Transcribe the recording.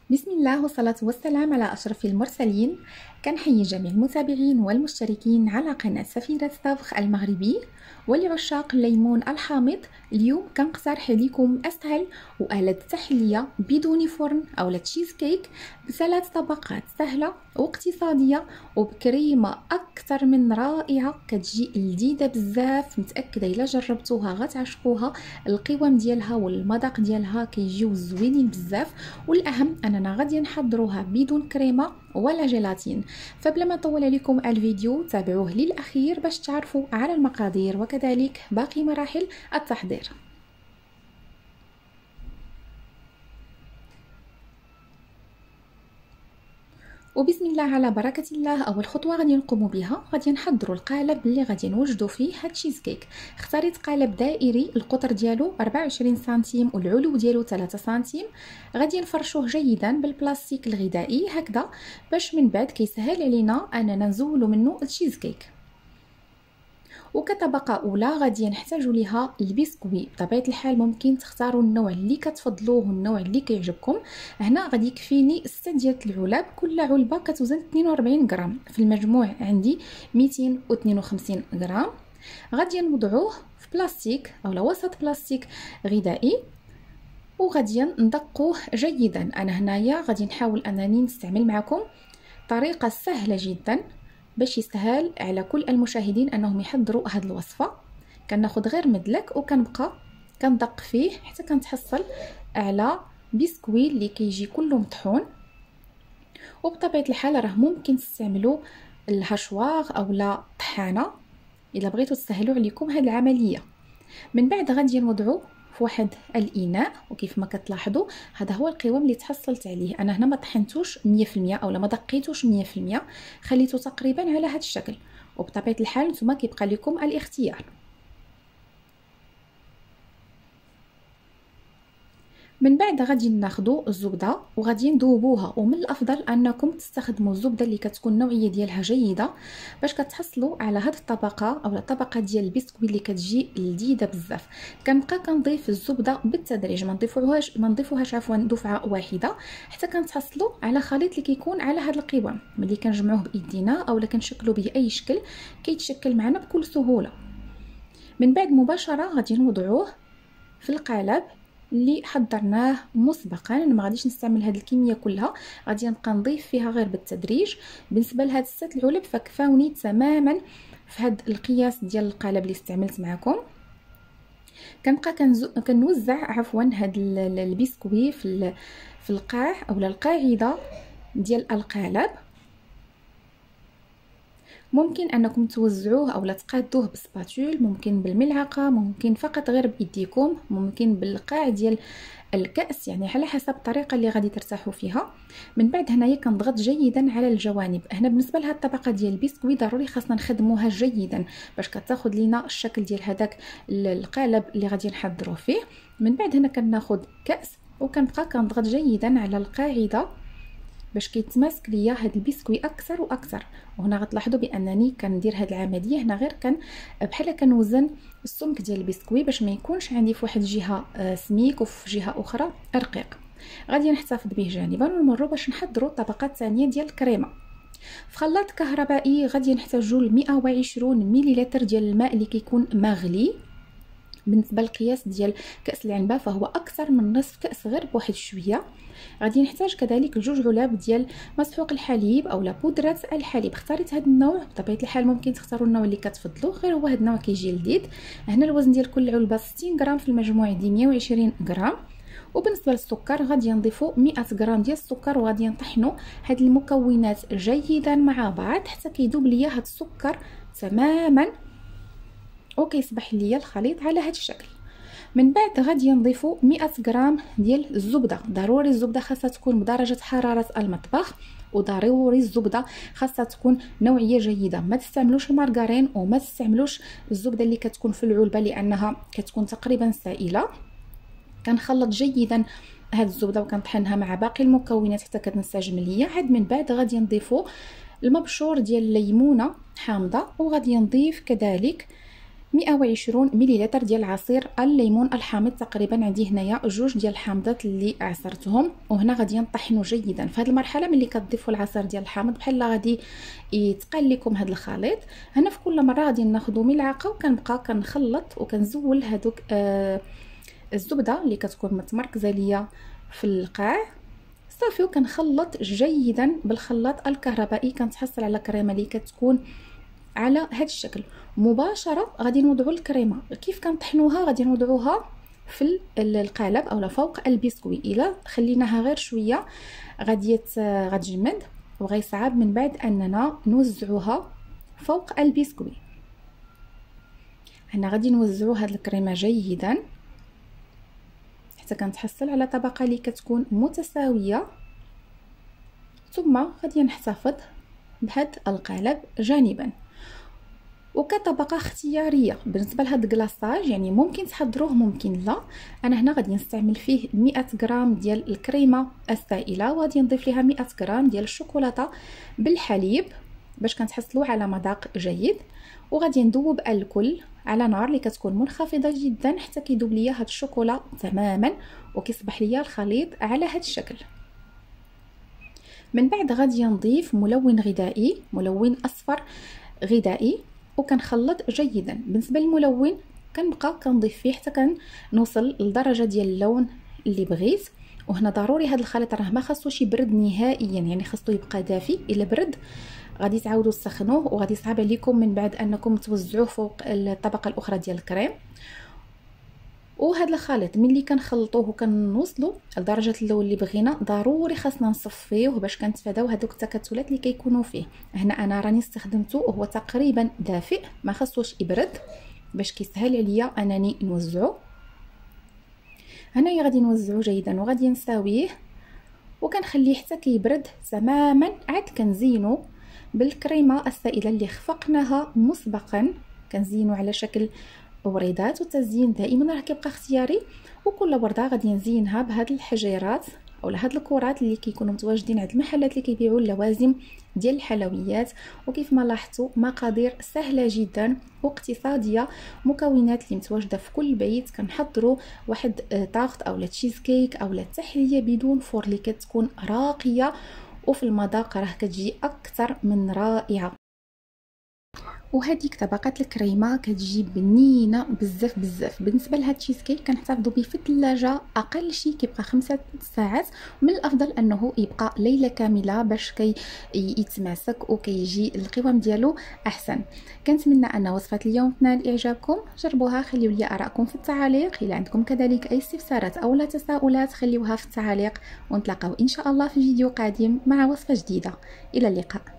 بسم الله والصلاة والسلام على أشرف المرسلين. كنحيي جميع المتابعين والمشتركين على قناة سفيرة الطبخ المغربي ولعشاق الليمون الحامض. اليوم كنقترح عليكم أسهل وآلة تحلية بدون فرن أو تشيز كيك بثلاث طبقات سهلة واقتصادية وبكريمة أكثر من رائعة، كتجي لذيذة بزاف. متأكدة إلا جربتوها غتعشقوها، القوام ديالها والمذاق ديالها كيجيو زوينين بزاف، والأهم أننا غادي نحضروها بدون كريمة ولا جيلاتين. فبلا ما نطول عليكم الفيديو تابعوه للأخير باش تعرفوا على المقادير وكذلك باقي مراحل التحضير. وبسم الله على بركة الله. اول خطوه غادي نقوم بها، غادي نحضروا القالب اللي غادي نوجدوا فيه هاد التشيز كيك. اختاريت قالب دائري، القطر ديالو 24 سنتيم والعلو ديالو 3 سنتيم. غادي نفرشوه جيدا بالبلاستيك الغذائي هكذا باش من بعد كيسهل علينا اننا نزولوا منه التشيز كيك. وكطبقه اولى غادي نحتاجوا ليها البسكوي. بطبيعه الحال ممكن تختاروا النوع اللي كتفضلوه والنوع اللي كيعجبكم. هنا غادي يكفيني 6 ديال العلب، كل علبه كتوزن 42 غرام، في المجموع عندي 252 غرام. غادي نوضعوه في بلاستيك او وسط بلاستيك غذائي وغادي ندقوه جيدا. انا هنايا غادي نحاول انني نستعمل معكم طريقه سهله جدا باش يسهل على كل المشاهدين انهم يحضروا هذه الوصفه. كناخذ غير مدلك وكنبقى كندق فيه حتى كنتحصل على بسكوي اللي كيجي كله مطحون. وبطبيعه الحال راه ممكن تستعملوا الهشواغ او لا طحانه الا بغيتوا تسهلوا عليكم هذه العمليه. من بعد غادي نوضعوا في واحد الاناء، وكيف ما كتلاحظوا هذا هو القوام اللي تحصلت عليه. انا هنا ما طحنتوش 100% او ما دقيتوش 100%، خليته تقريبا على هذا الشكل. وبطبيعه الحال نتوما كيبقى لكم الاختيار. من بعد غادي ناخذوا الزبده وغادي نذوبوها، ومن الافضل انكم تستخدموا الزبده اللي كتكون النوعيه ديالها جيده باش كتحصلوا على هذه الطبقه او الطبقه ديال البسكوي اللي كتجي لذيذه بزاف. كنبقى كنضيف الزبده بالتدريج، ما نضيفوهاش دفعه واحده حتى كنتحصلوا على خليط اللي كيكون على هذا القوام. ملي كنجمعوه بايدينا او كنشكلوا به اي شكل كيتشكل معنا بكل سهوله. من بعد مباشره غادي نوضعوه في القالب اللي حضرناه مسبقا. انا ما غاديش نستعمل هذه الكميه كلها، غادي نبقى نضيف فيها غير بالتدريج. بالنسبه لهاد 6 العلب فكفاوني تماما في هذا القياس ديال القالب اللي استعملت معكم. كنبقى كنوزع هاد البسكوي في القاع او القاعده ديال القالب. ممكن انكم توزعوه او تقادوه بسباتول، ممكن بالملعقه، ممكن فقط غير بايديكم، ممكن بالقاع ديال الكاس، يعني على حسب الطريقه اللي غادي ترتاحوا فيها. من بعد هنايا كنضغط جيدا على الجوانب. هنا بالنسبه لهاد الطبقه ديال البسكوي ضروري خاصنا نخدموها جيدا باش كتاخذ لينا الشكل ديال هذاك القالب اللي غادي نحضروه فيه. من بعد هنا كناخذ كاس وكنبقى كنضغط جيدا على القاعده باش كيتماسك ليا هاد البسكوي اكثر واكثر. وهنا غتلاحظوا بانني كندير هاد العمليه هنا غير بحال كنوزن السمك ديال البسكوي باش ما يكونش عندي في واحد الجهه سميك وفي جهه اخرى رقيق. غادي نحتفظ به جانبا ونمروا باش نحضروا الطبقه الثانيه ديال الكريمه. في خلاط كهربائي غادي نحتاجوا 120 مليلتر ديال الماء اللي كيكون مغلي. بالنسبه للقياس ديال كاس العنبه فهو اكثر من نصف كاس غير بواحد شويه. غادي نحتاج كذلك 2 علب ديال مسحوق الحليب او بودره الحليب. اختاريت هذا النوع، بطبيعه الحال ممكن تختاروا النوع اللي كتفضلوه، غير هو هذا النوع كيجي لذيذ. هنا الوزن ديال كل علبه 60 غرام، في المجموع دي 120 غرام. وبالنسبه للسكر غادي نضيفوا 100 غرام ديال السكر، وغادي نطحنوا هاد المكونات جيدا مع بعض حتى كيذوب ليا هاد السكر تماما وكيصبح ليا الخليط على هذا الشكل. من بعد غادي نضيفوا 100 غرام ديال الزبده. ضروري الزبده خاصها تكون بدرجه حراره المطبخ، وضروري الزبده خاصها تكون نوعيه جيده. ما تستعملوش المارغرين وما تستعملوش الزبده اللي كتكون في العلبه لانها كتكون تقريبا سائله. كنخلط جيدا هاد الزبده وكنطحنها مع باقي المكونات حتى كتنسجم ليا. عاد من بعد غادي نضيفوا المبشور ديال الليمونه حامضه، وغادي نضيف كذلك 120 مليلتر ديال عصير الليمون الحامض. تقريبا عندي هنايا 2 ديال الحامضات اللي عصرتهم، وهنا غادي نطحنوا جيدا. في هذه المرحله ملي كتضيفوا العصير ديال الحامض بحال غادي يتقال لكم هذا الخليط. هنا في كل مره غادي ناخذوا ملعقه وكنبقى كنخلط وكنزول هذوك الزبده اللي كتكون متمركزه ليا في القاع صافي، وكنخلط جيدا بالخلاط الكهربائي. كنتحصل على كريمه اللي كتكون على هذا الشكل. مباشره غادي نوضعوا الكريمه. كيف كنطحنوها؟ غادي نوضعوها في القالب او فوق البسكوي. الا خليناها غير شويه غادي غتجمد وغيصعب من بعد اننا نوزعوها فوق البسكوي. هنا غادي نوزعوا هذه الكريمه جيدا حتى كنتحصل على طبقه اللي كتكون متساويه، ثم غادي نحتفظ بهذا القالب جانبا. وكطبقه اختياريه بالنسبه لهذا الكلاصاج، يعني ممكن تحضروه ممكن لا. انا هنا غادي نستعمل فيه 100 غرام ديال الكريمه السائله، وغادي نضيف ليها 100 غرام ديال الشوكولاته بالحليب باش كنتحصلوا على مذاق جيد. وغادي ندوب الكل على نار اللي كتكون منخفضه جدا حتى كيذوب ليا هاد الشوكولا تماما وكيصبح ليا الخليط على هاد الشكل. من بعد غادي نضيف ملون غذائي، ملون اصفر غذائي، وكنخلط جيدا. بالنسبه للملون كنبقى كنضيف فيه حتى كنوصل لدرجه ديال اللون اللي بغيت. وهنا ضروري هذا الخليط راه ما خاصوش يبرد نهائيا، يعني خاصو يبقى دافي. الا برد غادي تعاودوا تسخنوه وغادي يصعب عليكم من بعد انكم توزعوه فوق الطبقه الاخرى ديال الكريم. وهذا الخليط ملي كنخلطوه وكنوصلوا لدرجه اللون اللي بغينا ضروري خاصنا نصفيوه باش كنتفاداو هذوك التكتلات اللي كيكونوا فيه. هنا انا راني استخدمته وهو تقريبا دافئ، ما خاصوش يبرد باش كيسهل عليا انني نوزعو. هنايا غادي نوزعو جيدا وغادي نساويه وكنخليه حتى كيبرد تماما. عاد كنزينو بالكريمه السائله اللي خفقناها مسبقا، كنزينو على شكل وريدات. والتزيين دائما راه كيبقى اختياري، وكل ورده غادي نزينها بهاد الحجيرات او هاد الكرات اللي كيكونوا متواجدين عند المحلات اللي كيبيعوا اللوازم ديال الحلويات. وكيف ما لاحظتوا مقادير سهله جدا واقتصاديه، مكونات اللي متواجده في كل بيت. كنحضروا واحد طاغط او تشيز كيك او تحليه بدون فور اللي كتكون راقيه، وفي المذاق راه كتجي اكثر من رائعه. وهذيك طبقات الكريمه كتجي بنينه بزاف بزاف. بالنسبه لهاد التشيز كيك كنحتفظوا به في الثلاجه اقل شيء كيبقى 5 ساعات، ومن الافضل انه يبقى ليله كامله باش يتماسك وكيجي القوام ديالو احسن. كنتمنى ان وصفه اليوم تنال اعجابكم. جربوها، خليوا لي ارائكم في التعاليق. الا عندكم كذلك اي استفسارات او لا تساؤلات خليوها في التعاليق، ونتلاقاو ان شاء الله في فيديو قادم مع وصفه جديده. الى اللقاء.